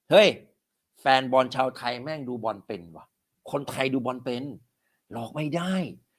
เฮ้ยแฟนบอลชาวไทยแม่งดูบอลเป็นวะคนไทยดูบอลเป็นหลอกไม่ได้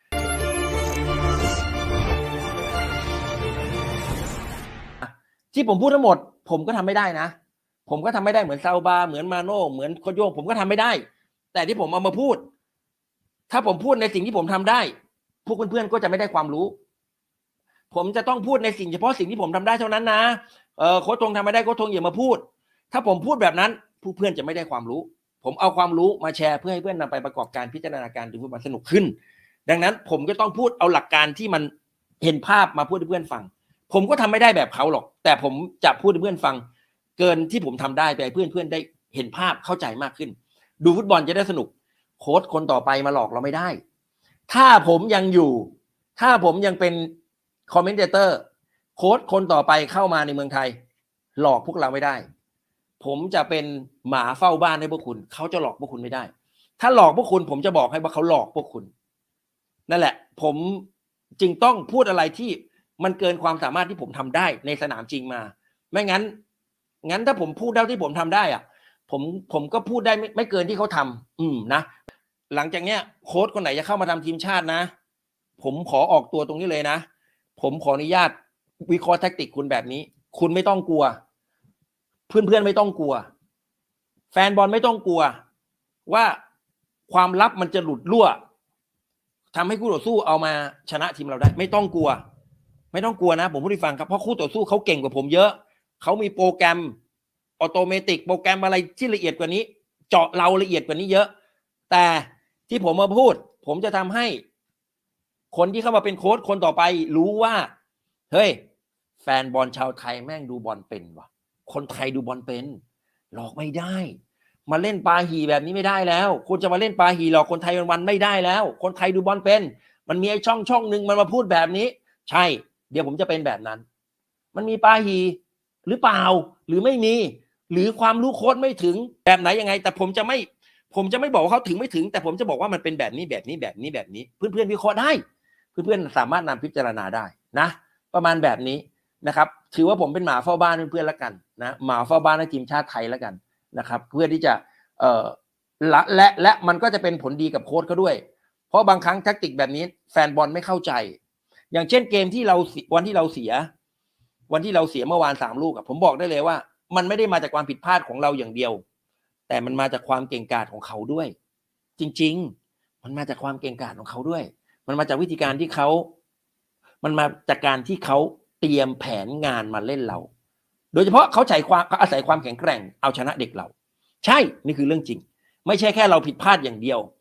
ที่ผมพูดทั้งหมดผมก็ทำไม่ได้นะผมก็ทำไม่ได้เหมือนซาบาเหมือนมาโน่เหมือนโคโยงผมก็ทำไม่ได้แต่ที่ผมเอามาพูดถ้าผมพูดในสิ่งที่ผมทำได้พวกเพื่อนๆก็จะไม่ได้ความรู้ผมจะต้องพูดในสิ่งเฉพาะสิ่งที่ผมทำได้เท่านั้นนะโค้ชทงทำไม่ได้โค้ชทงอย่ามาพูดถ้าผมพูดแบบนั้นผู้เพื่อนจะไม่ได้ความรู้ผมเอาความรู้มาแชร์เพื่อให้เพื่อนนำไปประกอบการพิจารณาการดูฟุตบอลสนุกขึ้นดังนั้นผมก็ต้องพูดเอาหลักการที่มันเห็นภาพมาพูดให้เพื่อนฟังผมก็ทำไม่ได้แบบเขาหรอกแต่ผมจะพูดให้เพื่อนฟังเกินที่ผมทำได้ไปเพื่อนๆได้เห็นภาพเข้าใจมากขึ้นดูฟุตบอลจะได้สนุกโค้ชคนต่อไปมาหลอกเราไม่ได้ถ้าผมยังอยู่ถ้าผมยังเป็นคอมเมนเตอร์โค้ชคนต่อไปเข้ามาในเมืองไทยหลอกพวกเราไม่ได้ผมจะเป็นหมาเฝ้าบ้านให้พวกคุณเขาจะหลอกพวกคุณไม่ได้ถ้าหลอกพวกคุณผมจะบอกให้ว่าเขาหลอกพวกคุณนั่นแหละผมจึงต้องพูดอะไรที่มันเกินความสามารถที่ผมทำได้ในสนามจริงมาไม่งั้นถ้าผมพูดเท่าที่ผมทำได้อ่ะผมก็พูดได้ไม่เกินที่เขาทำนะหลังจากเนี้ยโค้ชคนไหนจะเข้ามาทำทีมชาตินะผมขอออกตัวตรงนี้เลยนะผมขออนุญาตวิเคราะห์แทคติกคุณแบบนี้คุณไม่ต้องกลัวเพื่อนๆไม่ต้องกลัวแฟนบอลไม่ต้องกลัวว่าความลับมันจะหลุดรั่วทำให้คู่ต่อสู้เอามาชนะทีมเราได้ไม่ต้องกลัวนะผมพูดให้ฟังครับเพราะคู่ต่อสู้เขาเก่งกว่าผมเยอะเขามีโปรแกรมออโตเมติกโปรแกรมอะไรที่ละเอียดกว่านี้เจาะเราละเอียดกว่านี้เยอะแต่ที่ผมมาพูดผมจะทำให้คนที่เข้ามาเป็นโค้ชคนต่อไปรู้ว่าเฮ้ยแฟนบอลชาวไทยแม่งดูบอลเป็นวะคนไทยดูบอลเป็นหลอกไม่ได้มาเล่นปาหีแบบนี้ไม่ได้แล้วคุณจะมาเล่นปาหีหลอกคนไทยวันไม่ได้แล้วคนไทยดูบอลเป็นมันมีไอ้ช่องนึงมันมาพูดแบบนี้ใช่เดี๋ยวผมจะเป็นแบบนั้นมันมีปาหีหรือเปล่าหรือไม่มีหรือความรู้โค้ชไม่ถึงแบบไหนยังไงแต่ผมจะไม่บอกว่าเขาถึงไม่ถึงแต่ผมจะบอกว่ามันเป็นแบบนี้เพื่อนๆวิเคราะห์ได้เพื่อนๆสามารถนำพิจารณาได้นะประมาณแบบนี้นะครับถือว่าผมเป็นหมาเฝ้าบ้านเพื่อนๆแล้วกันนะหมาเฝ้าบ้านในทีมชาติไทยแล้วกันนะครับเพื่อที่จะและมันก็จะเป็นผลดีกับโค้ชเขาด้วยเพราะบางครั้งแทคติกแบบนี้แฟนบอลไม่เข้าใจอย่างเช่นเกมที่วันที่เราเสียเมื่อวาน3 ลูกผมบอกได้เลยว่ามันไม่ได้มาจากความผิดพลาดของเราอย่างเดียวแต่มันมาจากความเก่งกาจของเขาด้วยจริงๆมันมาจากความเก่งกาจของเขาด้วยมันมาจากวิธีการที่เขามันมาจากการที่เขาเตรียมแผนงานมาเล่นเราโดยเฉพาะเขาอาศัยความแข็งแกร่งเอาชนะเด็กเราใช่นี่คือเรื่องจริงไม่ใช่แค่เราผิดพลาดอย่างเดียว